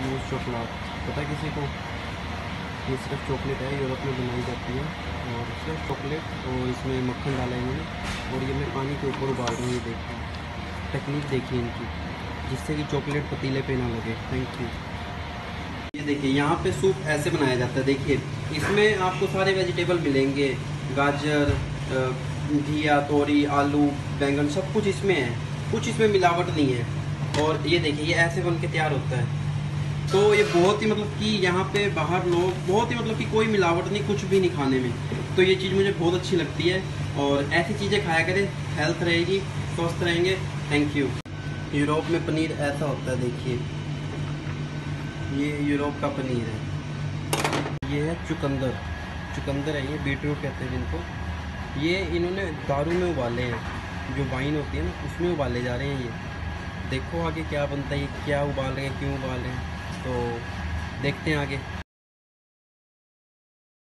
मूस chocolate पता है किसी को? ये सिर्फ चॉकलेट है, यूरोप में बनाई जाती है और सिर्फ चॉकलेट, और इसमें मक्खन डाला है इन्होंने और ये मैं पानी के ऊपर उबाल रहा हूँ। ये देखिए टेक्निक देखिए इनकी, जिससे कि चॉकलेट पतीले पे ना लगे। Thank you. ये देखिए यहाँ पे सूप ऐसे बनाया जाता है। देखिए इसमें आपको सारे वेजिटेबल मिलेंगे, गाजर, घिया, तोरी, आलू, बैंगन, सब कुछ इसमें है, कुछ इसमें मिलावट नहीं है। और ये देखिए ये ऐसे बन के तैयार होता है। तो ये बहुत ही मतलब कि यहाँ पे बाहर लोग बहुत ही मतलब कि कोई मिलावट नहीं, कुछ भी नहीं खाने में। तो ये चीज़ मुझे बहुत अच्छी लगती है और ऐसी चीज़ें खाया करें, हेल्थ रहेगी, स्वस्थ रहेंगे। Thank you. यूरोप में पनीर ऐसा होता है, देखिए ये यूरोप का पनीर है। ये है चुकंदर, चुकंदर है ये, बीटरूट कहते हैं जिनको। ये इन्होंने दारू में उबाले हैं, जो वाइन होती है ना उसमें उबाले जा रहे हैं ये। देखो आगे क्या बनता है, ये क्या उबाल रहे हैं, क्यों उबाल रहे हैं, तो देखते हैं आगे।